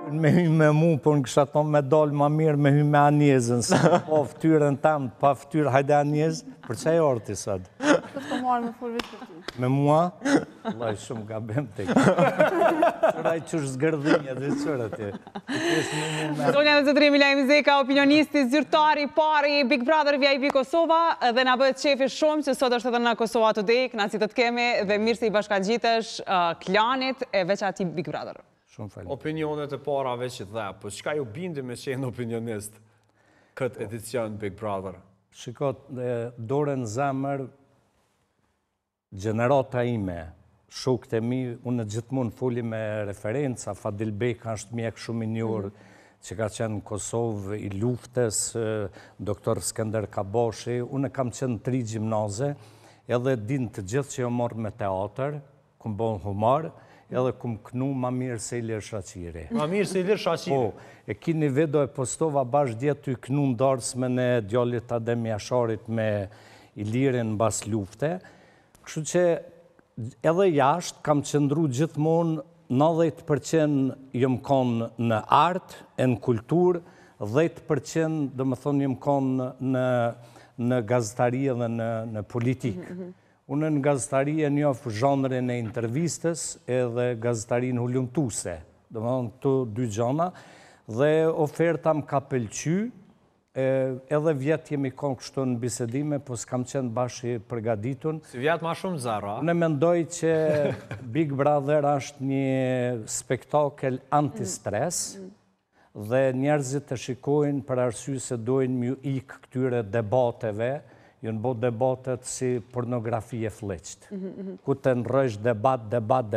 me hy me mu, po në kësha thonë me dalë ma mirë me hy me Anjezën, se po ftyrën tamë, pa ftyrë hajde Anjez, për që e orë ti sëtë? Këtë të marrë me full vetë për ti. Me mua? Laj, shumë gabem të këtë. Qëraj qësh zgërdhinja dhe qërë atje. Zonja dhe zëtëri Milajm Zeka, opinionisti, zyrtari, pari, Big Brother VIP Kosova, dhe nga bëhet qefi shumë që sot është edhe në Kosova Today, këna si të kemi dhe mirë se i bashkangjitesh klanit e veç ati Big Brother. Shumë falem. Opinionet e para veç që dhe, po qka ju bindi me qenë opinionist këtë edicion Big Brother? Shikot, dore në zemër, gjenerata ime, shokët e mi, unë gjithmonë foli me referenca, Fadil Beka është mjek shumë i njërë, që ka qenë në Kosovë i luftës, doktor Skender Kaboshi, unë kam qenë 3 gjimnaze, edhe din të gjithë që jo morë me teatr, këmë bon humor, edhe këmë knu ma mirë se Ilir Shaqiri. Ma mirë se Ilir Shaqiri? Po, e kini video e postova bashkë djetë të i knu ndarësme në djallit Adem Jasharit me Ilirin në bas lufte. Kështu që edhe jashtë kam qëndru gjithmonë 90% jëmë konë në artë, e në kulturë, 10% dhe më thonë jëmë konë në gazetarie dhe në politikë. Unë në gazetarie njofë zhanërin e intervistës edhe gazetarin hullumtuse. Dhe më thonë këto 2 gjana, dhe oferta më ka pëlqy, edhe vjetë jemi konë kështu në bisedime, po s'kam qenë bashkë përgaditun. Si vjetë ma shumë zara? Unë mendoj që Big Brother është një spektakel anti-stres dhe njerëzit të shikojnë për arsye se dojnë mju ikë këtyre debateve, ju në bo debatet si pornografi e fleqtë. Ku të nërësh debat,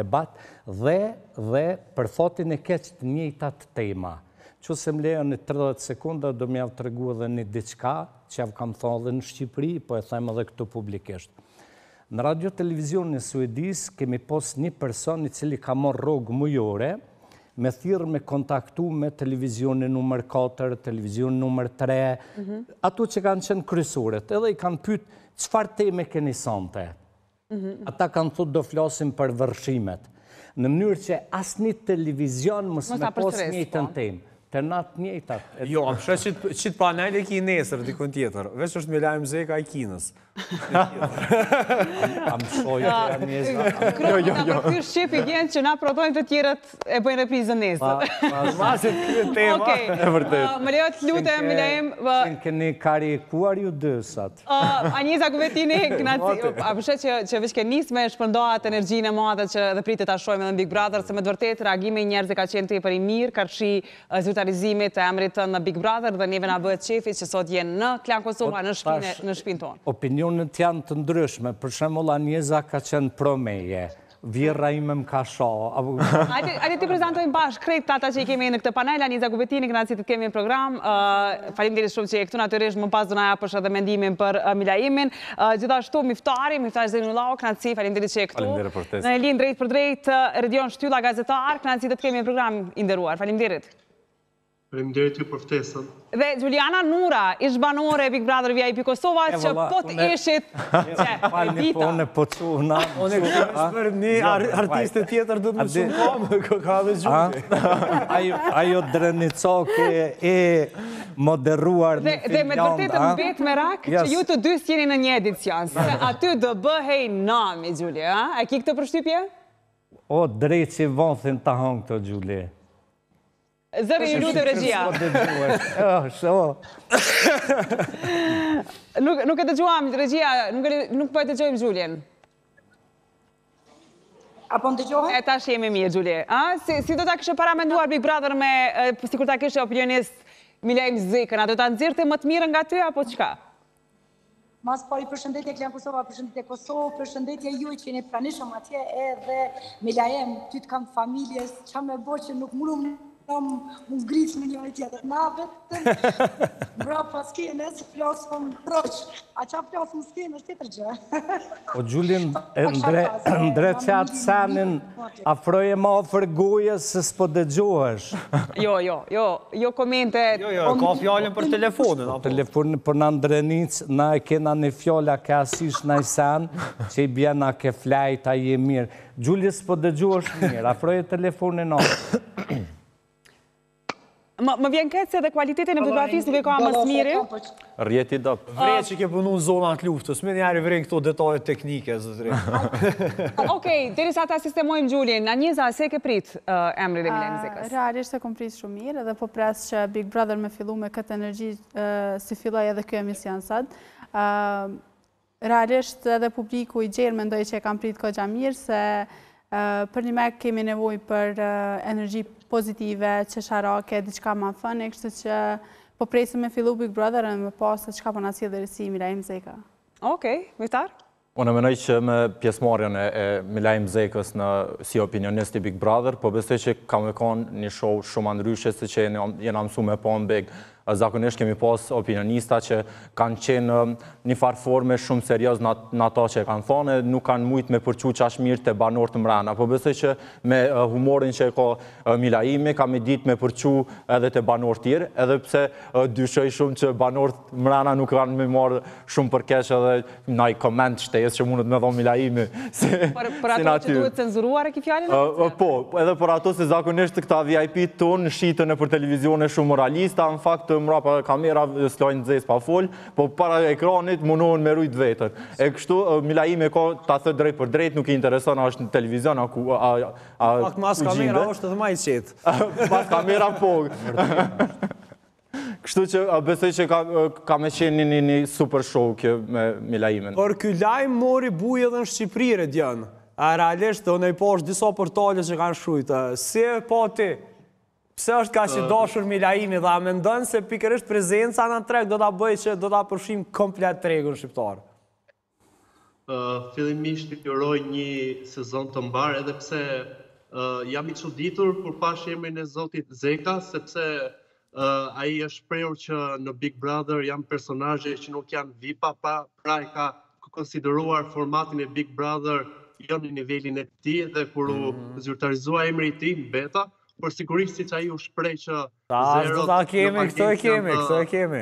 dhe për fatin e keqë të njëjtat tema. Që se më lejo në 30 sekunda, do më javë të regu edhe një diçka, që javë kam thonë edhe në Shqipëri, po e thajmë edhe këtu publikisht. Në radio televizion në Suedis, kemi pos një person i cili ka morë rogë mujore, me thirë me kontaktu me televizionin nëmër 4, televizionin nëmër 3, ato që kanë qenë kryesuret, edhe i kanë pytë, qëfar teme keni sante? Ata kanë thotë do flasim për vërshimet. Në mënyrë që asë një televizion mësë me pos njëjtën temë. Të natë njëjtat. Jo, am shë qitë panel e ki nesër, dikon tjetër. Veç është Milajm Zeka i kinës. Am shojë të jam njëzë. Kërë, në përtyr Shqipi gjenë që na prodhojnë të tjerët e bëjnë reprizën nesër. Masit këtë tema, e vërtet. Më lejo të lutem, Milajm... Qenë këni karikuar ju dësat. Anjeza Kuvetini, a përshet që veç ke njës me shpëndohat energjinë e madhe që dhe pritet ta shojme dhe në Big Brother, se me dëvërtet reagime njerëz ka qenë të i për i mirë, karshi zyrtarizimit e emrit në Big Brother dhe neve nga bëhet qefi që sot jenë në Klan Kosova, në shpinë tonë. Opinionet janë të ndryshme, për shembull Anjeza ka qenë pro meje, vjerra ime më ka sho. Ajde ti prezentojmë bashkë krejt ata që i kemi në këtë panel, Anjeza Kuvetini, këna si të kemi në program, faleminderit shumë që e këtu natyrisht më pas do na japësh edhe mendimin për Milajmin, gjithashtu miftari Zenullau, këna si faleminderit që e këtu. Në Elin drejt për drejt, Redion Shtylla gazetar, këna si të kemi në program i nderuar. Faleminderit. Faleminderit ju për ftesën. Dhe Gjuliana Nura, ish banore Big Brother VIP Kosova, që po të ishit... Falni po në pocuna. Unë e kërës për një artiste tjetër du të më shumë kamë, ka dhe Gjuli. Ajo Drenicoke e moderuar në filmion. Dhe me dërtetë më betë me rak që ju të dy s'jeni në një edicion, se aty do bëhej nami, Gjuli, a? E ki këtë përshtypje? O, drejt që vothin të hongë të Gjuli. Zëri i lutem regjia. Nuk e dëgjuam regjia, nuk po e dëgjojmë Gjulien. Apo në dëgjohet? E tash jemi mirë, Gjulje. Si do ta kështë paramenduar Big Brother me, si kur ta kështë opinionist Milajm Zekën, a do ta nëzirte më të mirë nga ty, apo qka? Mas pari përshëndetje Klan Kosova, përshëndetje Kosovë, përshëndetje juj që jeni pranishëm atje edhe Milajm, ty të kam familjes, qa me bo që nuk mundu më ngritë në njëri tjetër. Na vetëm, bra pas skenës, flasëm troq. A qa flasëm skenës tjetër gjë? O Gjulin, ndre qatë sanin, afroje ma ofër gojës se s'po dëgjohesh. Jo komente. Jo, ka fjallën për telefonin. Telefonin për në ndrenic, na e kena një fjalla ka asish në i san, që i bjena ke flajt, a je mirë. Gjulin s'po dëgjohesh mirë, afroje telefonin ofë. Më vjen këtë se dhe kualitetin e fotografisë nuk e ka më smiri. Rjeti dop. Vrej që ke punu në zonat luftës, me njerë vrej këto detajet teknike, zëtëri. Okej, derisa ta sistemojmë Gjulin, Aniza, se ke prit emrin e Milajm Zekës? Realisht e kom prit shumë mirë edhe po pres që Big Brother me fillu me këtë energji si filloj edhe kjo emision sot. Realisht edhe publiku i gjerë mendoj që e kam prit kogja mirë se për një mek kemi nevoj për energji pozitive, qesharake, diçka ma fënë, kështu që po presim me fillu Big Brother e me pas se qka po na sjellë si Milajm Zeka. Okej, Vihtar? Unë menoj që me pjesëmarrjen e Milajm Zekës si opinionist i Big Brother, po besoj që ka me konë një show shumë ndryshe se që jena mësu me po në Big. Zakonisht kemi pas opinionista që kanë qenë një farë forme shumë serios në ato që kanë thonë, nuk kanë mujtë me përqu qash mirë të banorët mrena. Po besoj që me humorin që e ka Milajmi, ka me ditë me përqu edhe të banorët tjerë, edhe pse dyshoj shumë që banorët mrena nuk kanë me marë shumë përkesh edhe në i koment shtesë që mundet me dhonë Milajmi. Për ato që duhet cenzuruar e ki fjallin? Po, edhe për ato se zakonisht këta VIP tonë shitën e për televizione shumë moralista, në fakt mrapa kamera slojnë zes pa full, po para ekranit munohen me rujt vetën. E kështu, Milajmi ka ta thë drejt për drejt, nuk i intereson a është në televizion, a ku Fakt mas kamera është edhe ma i qetë. Mas kamera po. Kështu që besoj që ka me qenë një super show kjo me Milajmin. Por ky lajm mori buj edhe në Shqipëri, Redian. A realisht, unë i posh disa portale që kanë shujtë. Si e po ti? Pse është ka që dashur Milajmi dhe a mendon se pikërisht prezenca në treg do ta bëj që do ta përfshim komplet tregun shqiptar? Fillimisht i uroj një sezon të mbar, edhe pse jam i çuditur kur pash emrin e zotit Zeka, sepse ai është shprehur që në Big Brother janë personazhe që nuk janë VIP-a, pra e ka konsideruar formatin e Big Brother jo në nivelin e tij dhe kur u zyrtarizua emri i tij Beta, por sigurisht si që ai u shpreh që këto e kemi.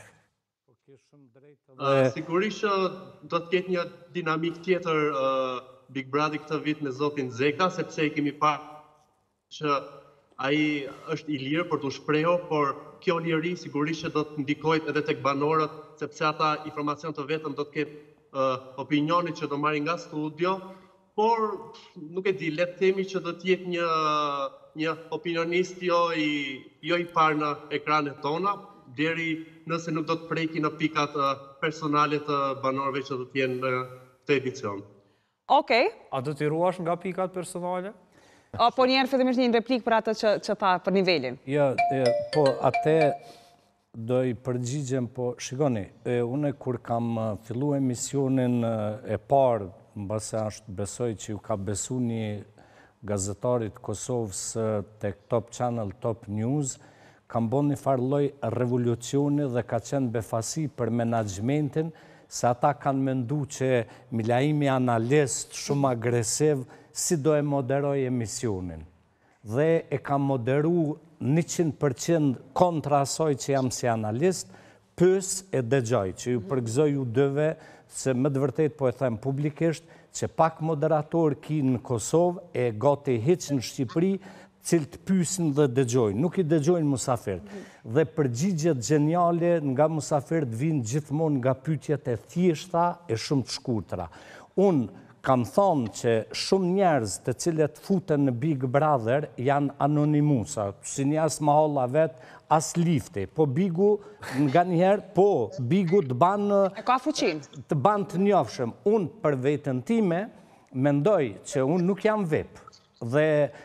Sigurisht që do të ketë një dinamik tjetër Big Brother këtë vit me zotin Zeka, sepse i kemi parë që ai është i lirë për të shprehur, por kjo liri sigurisht që do të ndikojë edhe tek banorët, sepse ata informacion të vetëm do të ketë opinionit që do marrin nga studio, por nuk e di, le të themi që do të jetë një opinionist jo i parë në ekranet tona, deri nëse nuk do të preki në pikat personale të banorëve që do të jenë në këtë edicion. Okej. A do t'i ruash nga pikat personale? Po njerë fillimisht një replik për atë që tha për nivelin. Jo, po atë do i përgjigjem, po shikoni, une kur kam fillu emisionin e parë, në base ashtë besoj që ju ka besu një gazetarit Kosovës të Top Channel, Top News, kam bon një farloj revolucioni dhe ka qenë befasi për menaxhmentin, se ata kanë mendu që Milajmi analist shumë agresiv, si do e moderoj emisionin. Dhe e kam moderu 100% kontra asoj që jam si analist, pës e dëgjoj, që ju përgëzoj ju dëve, se më të vërtet po e them publikisht, që pak moderator ki në Kosovë e gati hiq në Shqipëri, cilë të pysin dhe dëgjojnë. Nuk i dëgjojnë musafirët. Dhe përgjigjet geniale nga musafirët vinë gjithmonë nga pyetjet e thjeshta e shumë të shkurtra. Unë kam thonë që shumë njerëz të cilët futen në Big Brother janë anonimusa, si një as mahalla vetë, as lifti. Po Bigu nga njëherë, po Bigu të banë... E ka fuqin. Të banë të njofshëm. Unë për vetën time, mendoj që unë nuk jam VIP. Dhe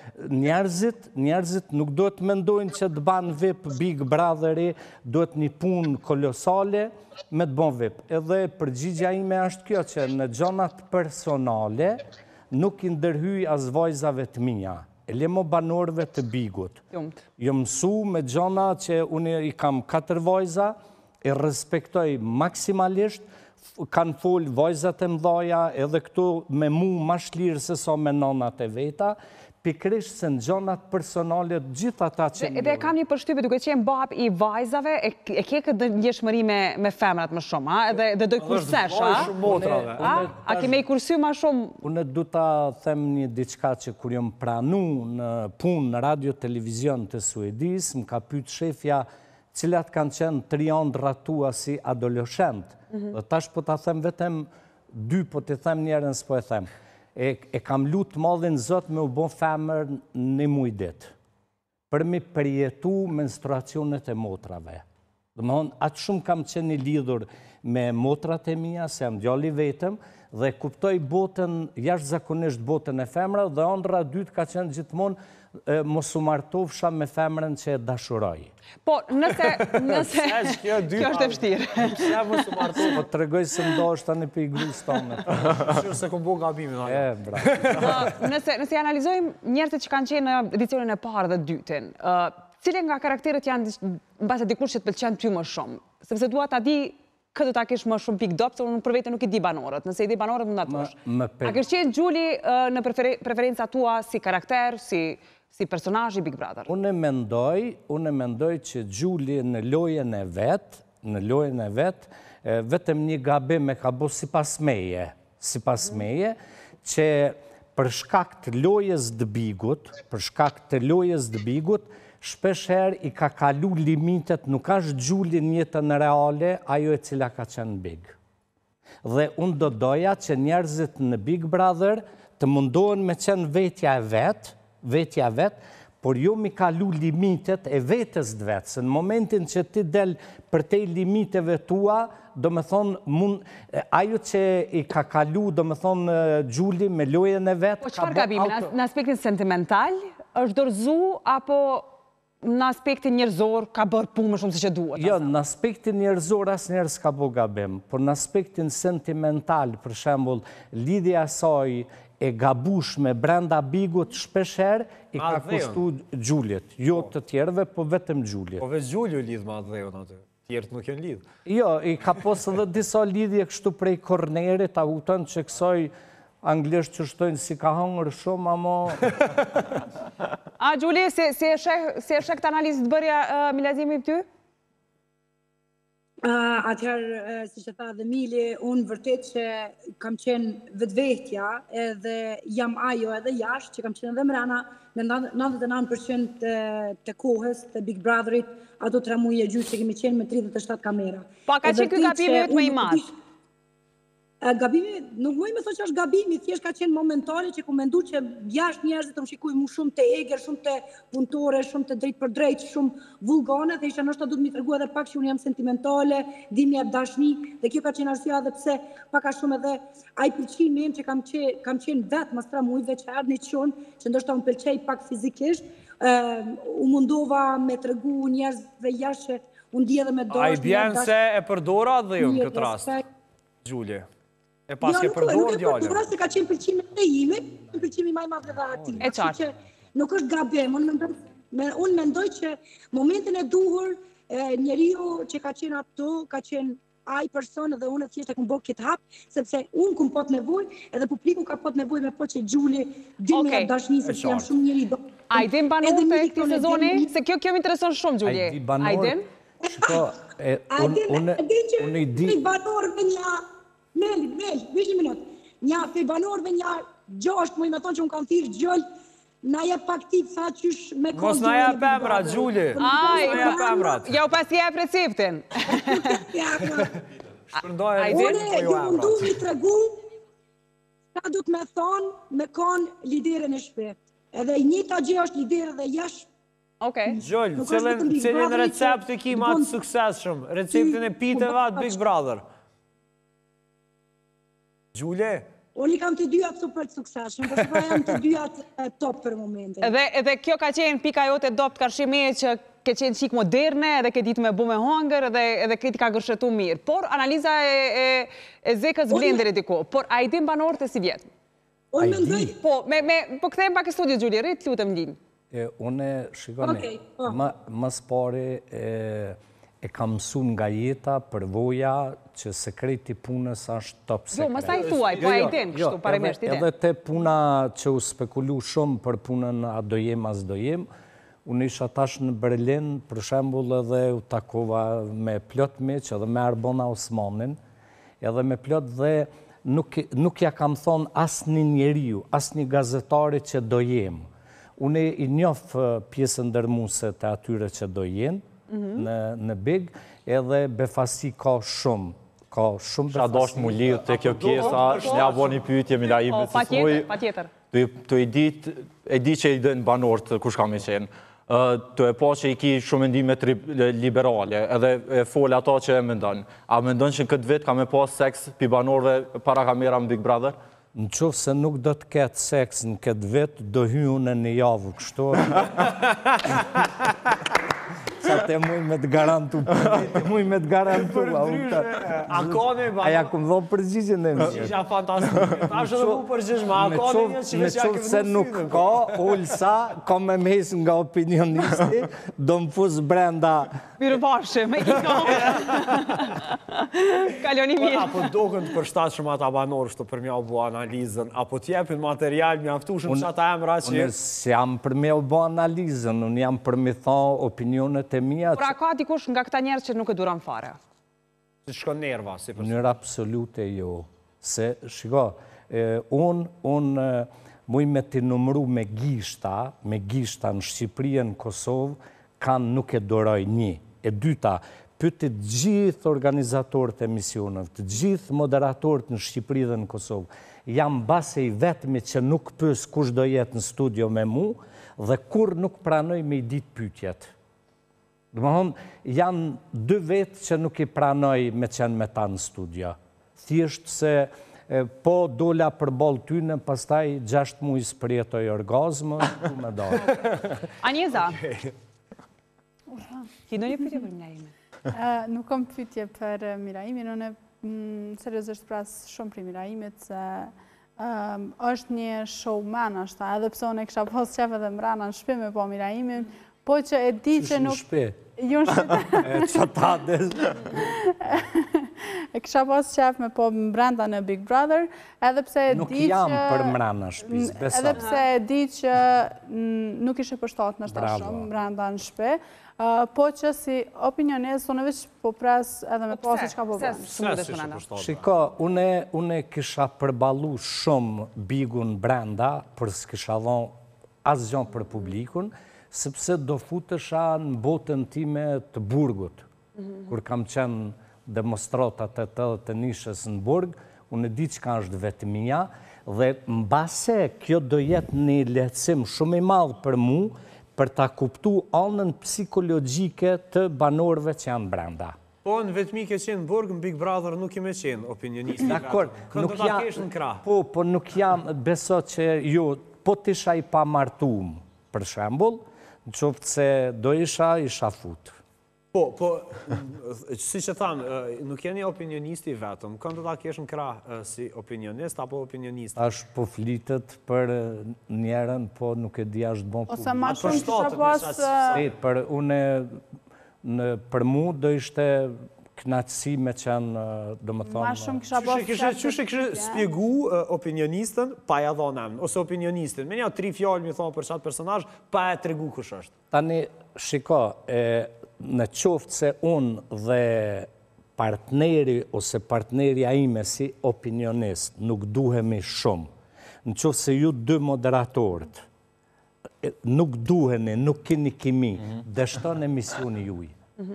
njerëzit nuk do të mendojnë që të banë VIP Big Brotheri, do të një punë kolosale me të bon VIP. Edhe përgjigja ime është kjo që në gjonat personale nuk i ndërhyj as vojzave të mija. E lemo banorëve të Bigut. Jo mësu me gjona që unë i kam 4 vojza, e respektoj maksimalisht, kanë full vojzat e mdoja, edhe këtu me mu ma shlirë se so me nonat e veta, pikrisht se në gjonat personale gjithë ata që Edhe kam një përshtypje duke qenë bab i vajzave, e ke këtë ndjeshmëri me femrat më shumë, a? Edhe do i kursesh, a? A ke me i kursy më shumë? Unë du ta them një diçka që kur jam pranu në punë në radio televizion të Suedis, më ka pyet shefja cilat kanë qenë triandra tua si adoleshent. Dhe tash po ta them vetëm 2, po të them njerën s'po e them. E kam lutë madhin Zot me u bon femër në mujdit, për mi përjetu menstruacionet e motrave. Dhe më thonë, atë shumë kam qenë i lidhur me motrat e mia, se jam djalli vetëm, dhe kuptoj botën, jashtëzakonisht botën e femra, dhe ëndra dytë ka qenë gjithmonë mos u martofsha me femrën që e dashuroj. Po, nëse... Kjo është e vështirë. Pse mos u martofsha? Po të regoj se ndoshta në për i grus tonë. Shurë se kom bo gabimin. Bravo. Nëse analizojmë njerëzit që kanë qenë në edicionin e parë dhe dytin, cile nga karakteret janë në base dikush që të pëlqen ty më shumë? Sepse dua ta di këtë ta kish më shumë pikë dopë, se unë për vete nuk i di banorët. Nëse i di banorët, më në atosh. A kish qenë Gjuli në preferenca tua si karakter, si personazh i Big Brother? Unë mendoj që Gjuli në lojën e vet, vetëm një gabim e ka bo si pas meje, që për shkak të lojës të bigut, shpesher i ka kalu limitet, nuk është Gjuli në jetën reale, ajo e cila ka qenë Big. Dhe unë do doja që njerëzit në Big Brother të mundohen me qenë vetja e vetë, por jo mi kalu limitet e vetës të vetë, se në momentin që ti del për te limiteve tua, do me thonë, ajo që i ka kalu, do me thonë, Gjuli me lojën e vetë... Po qëfar gabimi, në aspektin sentimental, është dorëzu, apo në aspektin njerëzor ka bërë punë më shumë se që duhet? Jo, në aspektin njerëzor asë njerëz ka bo gabim, por në aspektin sentimental, për shembull, lidhja saj e gabushme brenda Bigut shpesher i ka kushtu Gjulit. Jo të tjerëve, po vetëm Gjulit. Po veç Gjuli u lidhë me atë dhejon aty. Tjerët nuk janë lidhë. Jo, i ka posë edhe disa lidhje kështu prej kornerit, a hutën që kësoj anglisht që shtojnë si ka hangër shumë, amo... A, Gjuli, si e shek këtë analizë të bërja Milazimi për ty? Atëherë, si që tha dhe Mili, unë vërtet që kam qenë vetvetja edhe jam ajo edhe jashtë, që kam qenë edhe mrena me 99% të kohës të Big Brotherit, ato 3 muaj e gjysmë që kemi qenë me 37 kamera. Pa, ka qenë këtë gabimi vetë më i madh? Gabimi, nuk muj me thë që është gabimi, thjesht ka qenë momentale që ku mendu që jashtë njerëzit të më shikuj mu shumë të eger, shumë të punëtore, shumë të drejt për drejt, shumë vulgane, dhe isha nështë të du të mi tërgu edhe pak që unë jam sentimentale, dimi e dashni, dhe kjo ka qenë arsua dhe pse paka shumë edhe aj pëlqimi që kam qenë vetë mas 3 mujve që ardhë një qonë, që ndoshta unë pëlqej pak fizikisht, u mundova me tërgu njerëzve jashtë që unë di edhe me dashni. A i bjenë se e përdora dhe ju në këtë rast, Gjuli? E pas ke përdor djallën. Nuk e se ka qenë pëlqimi të ime, pëlqimi maj madhe dhe ati. E qartë. Nuk është gabim, unë mendoj që momentin e duhur, njeriu që ka qenë ato, ka qenë aj person dhe unë e thjesht e kumë bërë këtë hapë, sepse unë kumë pot nevoj, edhe publiku ka pot nevoj me po që Gjuli dimi e dashni, sepse jam shumë njeri do. Ajdin banor të këti sezoni? Se kjo më intereson shumë, Gjuli. Ajdin? Unë i di... Meli, vesh një minut. Nja fejbanorve nja 6 muj me thonë që unë kam thirë gjëll, na je pak ti sa qysh me konë... Mos na je pemrat, Gjuli. Ja u pas jep receptin. Une ju mundu mi të regu, ka du të me thonë me konë lidere në shpe. Edhe i njëta gjë është lidere dhe jashtë. Gjëll, cilin recept i ki ma të sukseshëm? Receptin e piteve atë Big Brother. Gjule? Unë i kam të dyat super të sukseshëm, për shpër jam të dyat top për momentin. Edhe kjo ka qenë pika jote dopt karshime që ke qenë qik moderne, edhe ke ditë me bu me hongër, edhe kriti ka gërshetu mirë. Por analiza e Zekës Blenderi diko, por a i dim banorët e si vjetë? Unë mendoj... Po këthejmë pak e studio, Gjuli, rritë lutëm linë. Unë, shikoni, më spari e kam mësuar nga jeta, përvoja, që sekreti punës është top sekret. Jo, mësa i thuaj, po e i din, kështu, parimisht i din. Edhe te puna që u spekulu shumë për punën a do jem, as do jem, unë isha tash në Berlin, për shembull edhe u takova me plot miq, edhe me Arbona Osmanin, edhe me plot dhe nuk ja kam thonë asnjë njeriu, asnjë gazetari që do jem. Unë i njoh pjesën dërmuese të atyre që do jenë në Big, edhe befasi ka shumë. Ka shumë Qa dosh mu liu të kjo pjesa, shne avo një pyetje Milaimit. Pa tjetër. Të e di që i dhe në banorët kush kam i qenë. Të e po që i ki shumë mendimet liberale, edhe e folë ato që e mendon. A mendon që në këtë vit ka me pas seks pi banorëve para kamera në Big Brother? Në qofë se nuk do të ketë seks në këtë vit, do hyju në një javë, kështu. Sa të muj me të garantu, muj me të garantu. A ka një banorë? Aja këmë dho përgjigje në më. Isha fantastik. Ta është edhe mu përgjishma, a ka një që me qofë se nuk ka, ullësa, ka me mes nga opinionisti, do më fusë brenda. Mirë bashkë, me i ka. Kaloni mirë. Apo doken të përshtatë shumë ata banorë shto për mja u bo analizën, apo t'jepin material, mja aftu shumë që ata emra që... Unë jam për mja u bo analizën, unë jam për me tha opinionet e mija... Pra ka dikush nga këta njerës që nuk e duran fare? Që shko nerva, si përshtatë? Njërë absolute jo. Se, shiko, unë muj me t'i numru me gishta në Shqipëri e në Kosovë, kanë nuk e doroj një. E dyta, pyet gjithë organizatorët e misionëve, të gjithë moderatorët në Shqipëri dhe në Kosovë, jam base i vetëmi që nuk pys kush do jetë në studio me mu, dhe kur nuk pranoj me i ditë pyetjet. Janë 2 vetë që nuk i pranoj me qenë me ta në studio. Thjesht se po dola për bol tyne, pastaj 6 muaj spërjetoj orgazmë, ku me do. Anjeza, ki do një pyetje për Milaimin? Nuk kam pyetje për Milaimin, unë seriozisht pras shumë për Milaimit, se është një showman, ashta, edhe pse unë e kisha pas qef edhe mrana në shtëpi me po Milaimin, po që e di që nuk... Jo në shtëpi. Që ta des... E kisha pas qef me po brenda në Big Brother, edhe pse e di që... Nuk jam për mrana shpis, besa. Edhe pse e di që nuk ishe përshtat në shta shumë brenda në shtëpi, po që si opinionist, unë veç po pres edhe me pasi që ka po bërë. Shiko, unë kisha përbalu shumë Bigun brenda, për s'kisha dhonë asgjën për publikun, sepse do futesha në botën time të Burgut. Kur kam qenë demonstratat e të nishës në Burg, unë e di që ka është vetëmia, dhe mbase kjo do jetë një lehtësim shumë i madhë për mu, për ta kuptu anën psikologjike të banorëve që janë brenda. Po, në vetëmi ke qenë në Burg, në Big Brother nuk ime qenë opinionisti. Dakor, Këndo ta kesh në krah. Po, nuk jam, beso që jo, po t'isha i pa martum, për shembull, në qoftë se do isha fut. Po, si që thamë, nuk jeni opinionisti vetëm, këndo ta kesh në krah si opinionist apo opinionist? Ashtë po flitet për njerën, po nuk e di ashtë bon publik. Ose ma shumë kisha pas... Për une, për mu do ishte knatësi me qenë, do më thonë... Ma shumë kisha pas... Qështë kështë spjegu opinionistën pa ja dhonë emnë, ose opinionistin? Me një 3 fjallë mi thonë për qatë personazh, pa e tregu kush është. Tani, shiko, në qoftë se unë dhe partneri ose partnerja ime si opinionist nuk duhemi shumë, në qoftë se ju 2 moderatorët, nuk duheni, nuk keni kimi, dështon emisioni juj.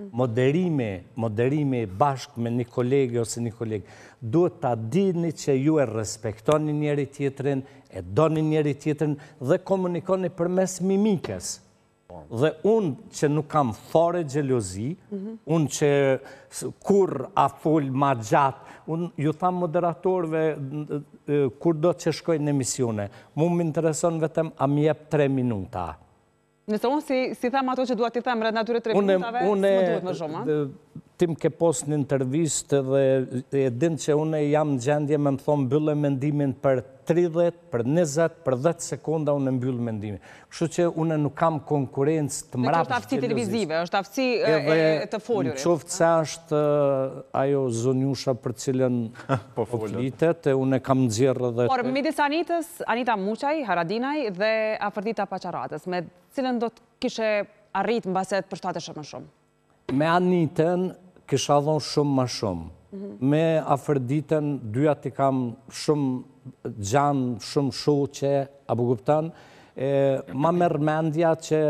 Moderimi bashkë me një kolege ose një kolegë, duhet ta dini që ju e respektoni njëri tjetrin, e doni njëri tjetrin dhe komunikoni përmes mimikës. Dhe unë që nuk kam fare gjelozi, unë që kur a fol ma gjatë, unë ju tham moderatorve kur do që shkoj në emisione, mu më intereson vetëm a mi jep 3 minuta. Nëse unë si tham ato që duat t'i tham rrët natyre 3 minutave, s'më duhet më shumë, Tim ke pos një intervistë dhe e din që une jam në gjendje me më thonë bëllë mendimin për 30, për 20, për 10 sekonda unë mbyll mendimin. Kështu që unë nuk kam konkurencë të mrapsht. Kjo është aftësi televizive, është aftësi të foljurit. Në qoftë se është ajo zonjusha për cilën po flitet, e unë e kam nxjerrë dhe... Por, midis Anitës, Anita Muqaj, Haradinaj dhe Afërdita Paçaratës, me cilën do të kishe arrit në baset për shtate shumë më shumë? Me Anitën kisha dhonë shumë më shumë. Me Afërditën, dyat i kam shumë gjanë, shumë shoqe, apo kupton? Ma merr mendja që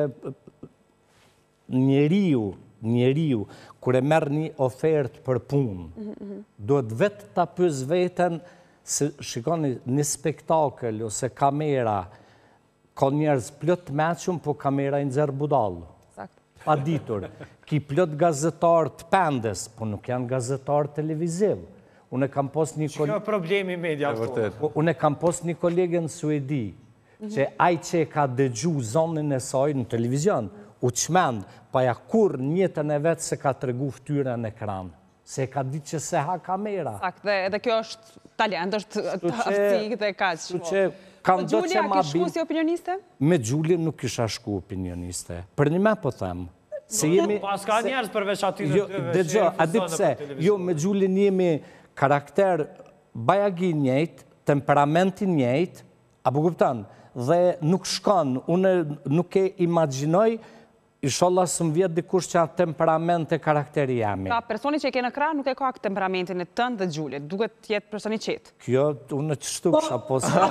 njeriu, kur e merr një ofertë për punë, duhet vetë ta pyes veten se shikoni një spektakël ose kamera, ka njerëz plot mëshëm, po kamera i nxjerr budall. Pa ditur, ki plot gazetar të pendes, po nuk janë gazetar televiziv. Unë kam pos një problemi media këto. Unë kam pos një kolege në Suedi, që ai që ka dëgju zonën e saj në televizion, u çmend, pa ja kur njëtën e vetë se ka tregu ftyrën në ekran, se ka ditë që se ha kamera. Sakt, dhe kjo është talent, është aftësi dhe kaq. Po Gjulja, ki shku si opinioniste? Me Gjulje nuk kisha shku opinioniste. Për një me po them. Pas ka njerës përveç aty në dëve. A di pse, jo, me Gjulje njemi karakter bajagi njejt, temperamentin njejt, apo kuptan, dhe nuk shkon, unë nuk e imaginoj, inshallah së më vjetë dikush që atë temperament e karakteri jemi. Ka personi që e ke në krah nuk e ka këtë temperamentin e tënë dhe Gjulje, duket jetë personi qetë. Kjo, unë që shtu kësha posë.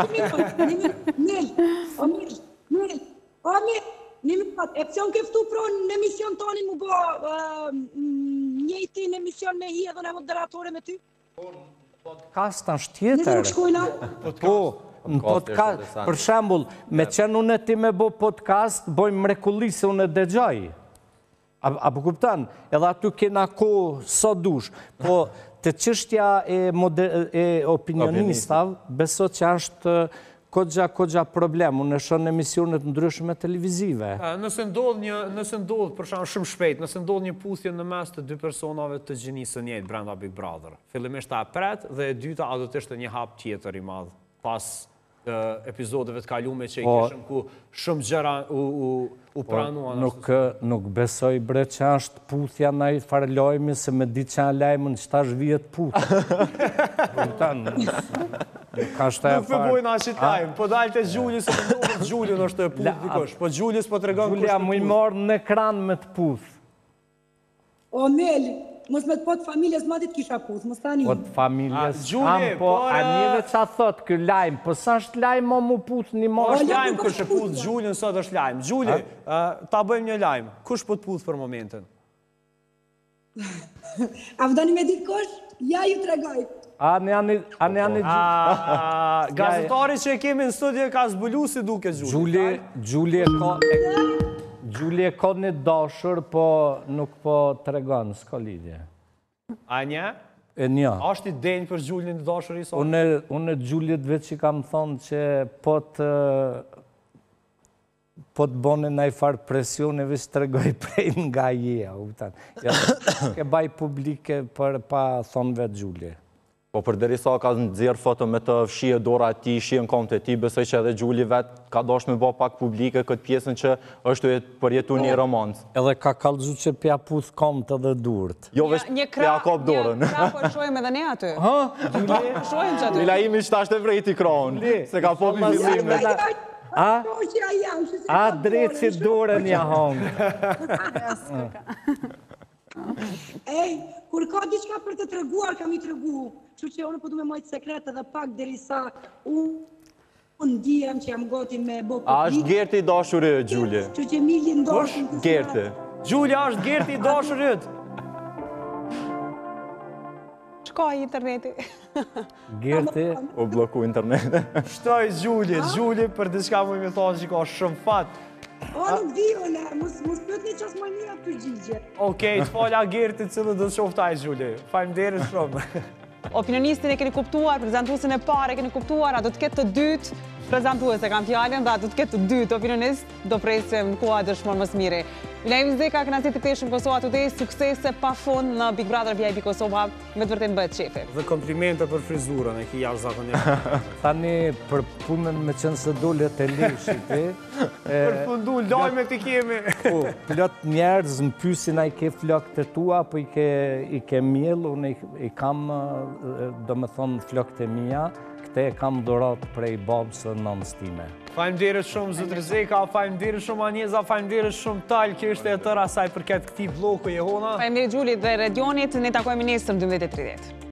E pësion këftu pro në emision tani mu bo njëti në emision me hi edhe në moderatore me ty? Podcast është tjetër. Po, në podcast, për shembull, me qenë unë ti me bo podcast, bojmë mrekulli se unë e dëgjoj. Apo kuptan, edhe aty kena ko so dush. Po, të çështja e opinionistav, beso që është kogja problem, unë e shonë emisionet ndryshme televizive. Nëse ndodh, për shkak shumë shpejt, nëse ndodh një puthje në mes të dy personave të gjinisë njëjtë brenda Big Brother, fillimisht a pret dhe e dyta a do të ishte një hap tjetër i madh pas epizodeve të kalume që i kishëm ku shumë gjëra u pranuan. Nuk besoj bre që është puthja na i farlojmi se me di që a lajmën që tash vijet puthja. Nuk përbojnë ashit lajmë, po dalë të Gjulli se përndohet Gjulli në është e puth dikosh, po Gjullis po të regon kështë Gjullia mu i marë në ekran me të puth. O Meli, mos me të pot familjes madit kisha puth, mos tani. Po të familjes kam, po a njëve që a thot kë lajmë, po sa është lajmë o mu puth një marë? Po është lajmë kështë e puth Gjulli nësot është lajmë. Gjulli, ta bëjmë një lajmë, kush po të puth për momentin? A vdani me ditë kosh? Ja ju të regoj. A në janë gazetari që e kemi në studio ka zbulu si duke Gjulli. Gjulli e ka një dashur, po nuk po të regon, s'ka lidhje. A një? E një. Ashtë i denjë për Gjulli një dashur i sot? Unë Gjullit veç që kam thonë që po të bone në i farë presione, vështë të regoj prej nga jeja. Ke baj publike për pa thonë vetë Gjulli. Po për deri sa ka nëzirë foto me të fshie dora ti, shien kom të ti, besoj që edhe Gjulli vetë ka dosh me bo pak publike këtë pjesën që është përjetu një romancë. Edhe ka kalëzu që pja puth kom të dhe durët. Jo vesh pja kop dorën. Një kra po shojmë edhe ne aty. Ha? Shojmë që aty. Mila imi që ta është e vrejti kronë, se ka po për vizime. A drejtë si dorën ja hongë. Ej, kur ka diçka për të treguar, kam i tregu. Që që unë po du me majtë sekret edhe pak derisa unë ndihem që jam goti me bo publik. A është Gerti i dashurit, Gjulli? Që që Mili ndoshën të Gerti. Gjulli, a është Gerti i dashurit? Shka interneti. Gerti? O bloku interneti. Shtoj Gjulli për diçka mu i me thonë që ka shumë fatë. O, nuk di, ole, mos pëtë një qasë mania përgjigje. Okej, të falja Gerti cilë dhe të shoftaj, Gjulli. Faleminderit shumë. Opinionistin e keni kuptuar, prezentuesin e parë e keni kuptuar, a do të ketë të dytë, prezentues e kam fjallin, dhe a do të ketë të dytë opinionist, do presim në koha dëshmon më smiri. Milaim Zeka, kënaqësi të ktheheshëm Kosova Today, suksese pafund në Big Brother VIP Kosova, me të vërtetë bëhet shefi. Dhe komplimente për frizurën, e ki jashtëzakonisht. Tani për punën me qenë se dole të lishit, Përfundu, lajme të kemi. plot njerëz më pyesin a i ke flokët e tua, apo i ke miell, unë i kam, do me thonë, flokët e mia, këte e kam dhurat prej babës së nënës time. Faleminderit shumë zotër Zeka, faleminderit shumë Anjeza, faleminderit shumë Tal, kjo ishte e tëra saj përket këtij bloku Jehona. Faleminderit Gjulit dhe Redionit, ne takojmë nesër në 12:30.